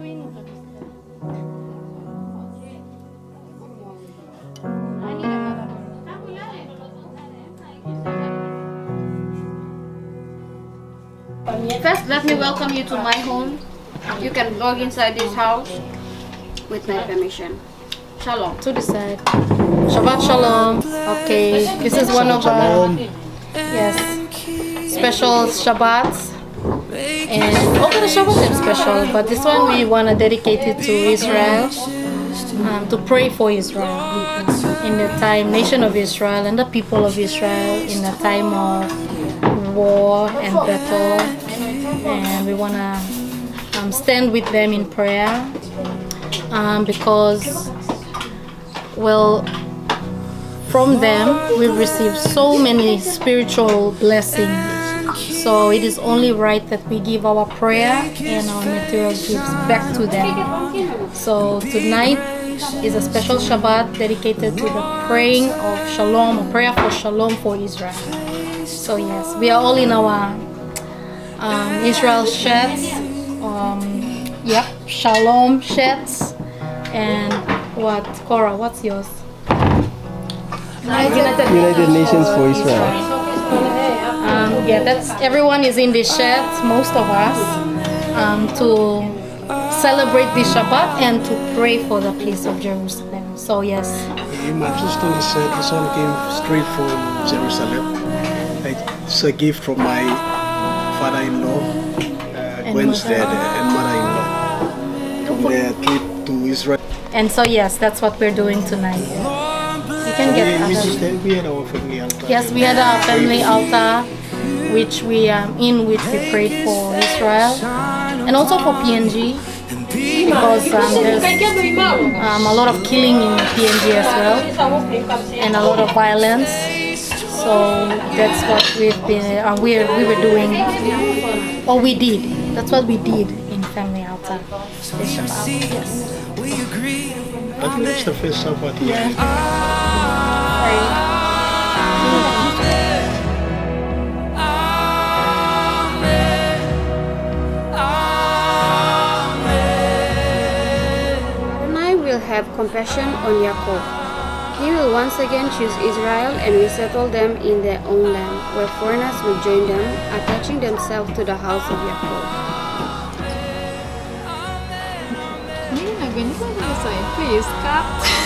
First, let me welcome you to my home. You can log inside this house with my permission. Shalom. To the side. Shabbat Shalom. Okay, this is one of our special Shabbats. And all the Shabbats are special, but this one we want to dedicate it to Israel, to pray for Israel in the time, nation of Israel and the people of Israel in the time of war and battle. And we want to stand with them in prayer because, well, from them we've received so many spiritual blessings. So it is only right that we give our prayer and our material gifts back to them. So tonight is a special Shabbat dedicated to the praying of Shalom, a prayer for Shalom for Israel. So yes, we are all in our Israel shirts, Shalom shirts, and what, Cora, what's yours? United Nations for Israel. That's everyone is in this shirt, most of us, to celebrate this Shabbat and to pray for the peace of Jerusalem. So yes. My sister said this one came straight from Jerusalem. It's a gift from my father-in-law, Gwen's dad, and mother-in-law from their trip to Israel. And so yes, that's what we're doing tonight. You can get we had our family altar. Yes, we had our family altar, which we prayed for Israel and also for PNG, because there's a lot of killing in PNG as well and a lot of violence. So that's what we were doing, or we did. That's what we did in family altar. Yes. I think that's the first Shabbat here. Adonai will have compassion on Jacob. He will once again choose Israel and resettle them in their own land, where foreigners will join them, attaching themselves to the house of Jacob. Please cut.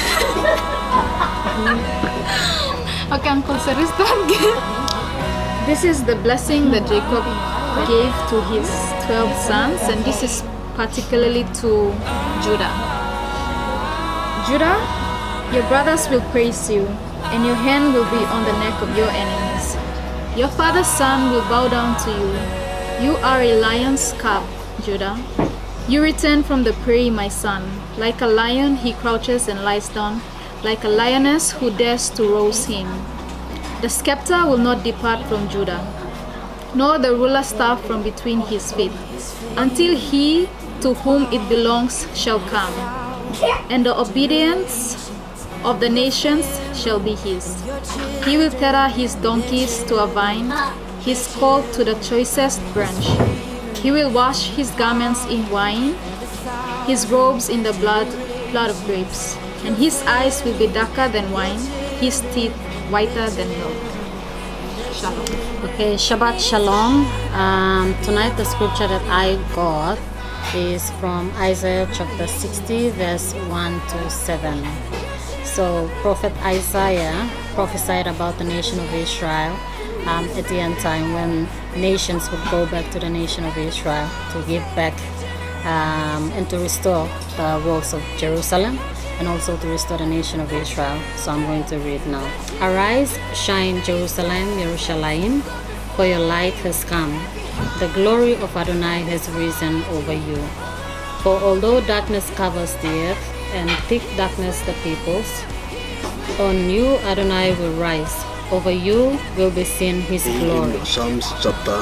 Okay, Uncle, restart. This is the blessing that Jacob gave to his 12 sons, and this is particularly to Judah. Judah, your brothers will praise you, and your hand will be on the neck of your enemies. Your father's son will bow down to you. You are a lion's cub, Judah. You return from the prairie, my son. Like a lion, he crouches and lies down, like a lioness who dares to rouse him. The scepter will not depart from Judah, nor the ruler's staff from between his feet, until he to whom it belongs shall come, and the obedience of the nations shall be his. He will tether his donkeys to a vine, his colt to the choicest branch. He will wash his garments in wine, his robes in the blood of grapes, and his eyes will be darker than wine, his teeth whiter than milk. Shalom. Okay, Shabbat Shalom. Tonight the scripture that I got is from Isaiah chapter 60, verse 1 to 7. So Prophet Isaiah prophesied about the nation of Israel at the end time, when nations would go back to the nation of Israel to give back and to restore the walls of Jerusalem, and also to restore the nation of Israel. So I'm going to read now. Arise, shine, Jerusalem, Yerushalayim, for your light has come. The glory of Adonai has risen over you. For although darkness covers the earth and thick darkness the peoples, on you Adonai will rise. Over you will be seen his glory. In Psalms chapter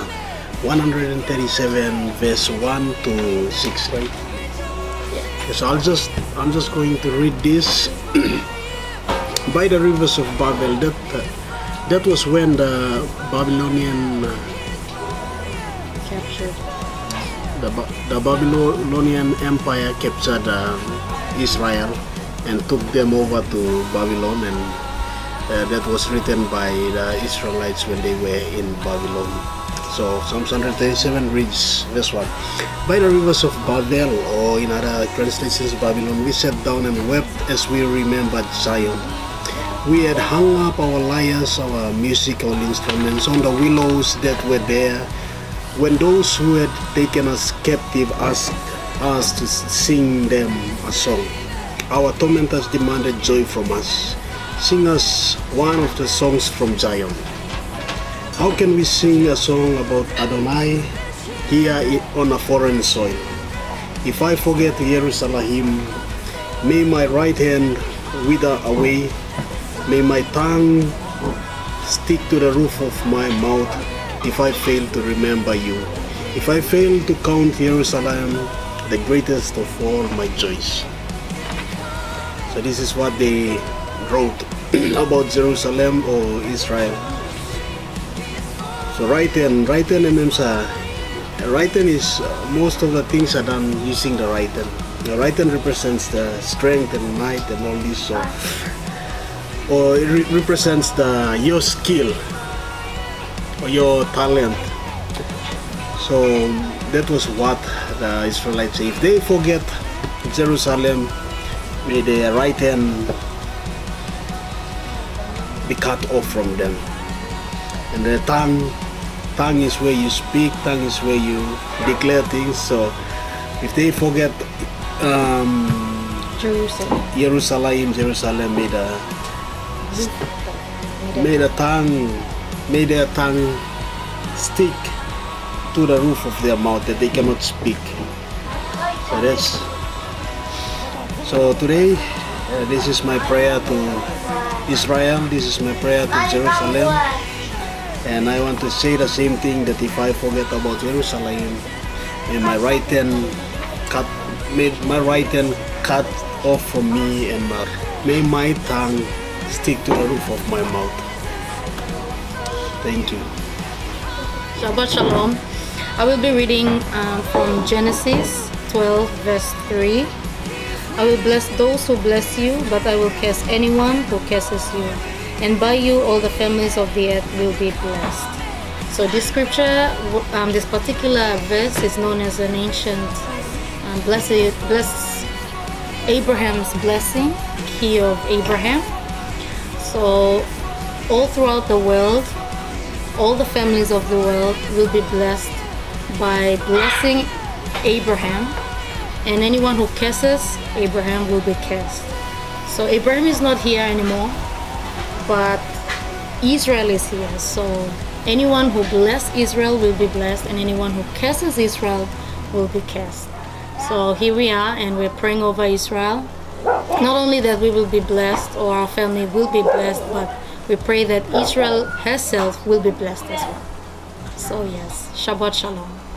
137, verse 1 to 6, right? So I'm just going to read this. By the rivers of Babel, that was when the Babylonian the Babylonian Empire captured Israel and took them over to Babylon, and that was written by the Israelites when they were in Babylon. So Psalms 137 reads verse 1. By the rivers of Babel, or in other translations Babylon, we sat down and wept as we remembered Zion. We had hung up our lyres, our musical instruments, on the willows that were there, when those who had taken us captive asked us to sing them a song. Our tormentors demanded joy from us. Sing us one of the songs from Zion. How can we sing a song about Adonai here on a foreign soil? If I forget Jerusalem, may my right hand wither away, may my tongue stick to the roof of my mouth if I fail to remember you. If I fail to count Jerusalem, the greatest of all my joys. So this is what they wrote about Jerusalem or Israel. So Raiten is most of the things are done using the Raiten. The Raiten represents the strength and might and all this, so, or it represents your skill or your talent. So that was what the Israelites say. If they forget Jerusalem, may their right hand be cut off from them. And the tongue is where you speak, tongue is where you declare things. So if they forget Jerusalem, may their tongue stick to the roof of their mouth, that they cannot speak. So today, this is my prayer to Israel, this is my prayer to Jerusalem, and I want to say the same thing, that if I forget about Jerusalem, may my right hand cut off from me, and may my tongue stick to the roof of my mouth. Thank you. Shabbat Shalom. I will be reading from Genesis 12 verse 3. I will bless those who bless you, but I will curse anyone who curses you. And by you all the families of the earth will be blessed. So this scripture, this particular verse is known as an ancient bless Abraham's blessing, key of Abraham. So all throughout the world, all the families of the world will be blessed by blessing Abraham, and anyone who curses Abraham will be cursed. So Abraham is not here anymore, but Israel is here. So anyone who blesses Israel will be blessed, and anyone who curses Israel will be cursed. So here we are, and we're praying over Israel. Not only that we will be blessed, or our family will be blessed, but we pray that Israel herself will be blessed as well. So yes, Shabbat Shalom.